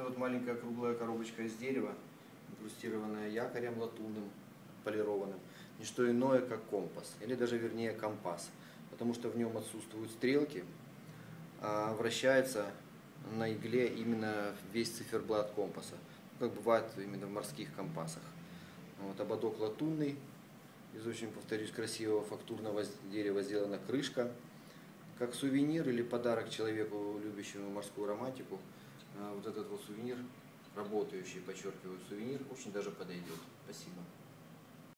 вот маленькая круглая коробочка из дерева, инкрустированная якорем латунным, полированным. Не что иное, как компас, или даже вернее компас, потому что в нем отсутствуют стрелки, а вращается на игле именно весь циферблат компаса, как бывает именно в морских компасах. Вот, ободок латунный, из очень, повторюсь, красивого фактурного дерева сделана крышка. Как сувенир или подарок человеку, любящему морскую романтику, вот этот вот сувенир, работающий, подчеркиваю, сувенир, очень даже подойдет. Спасибо.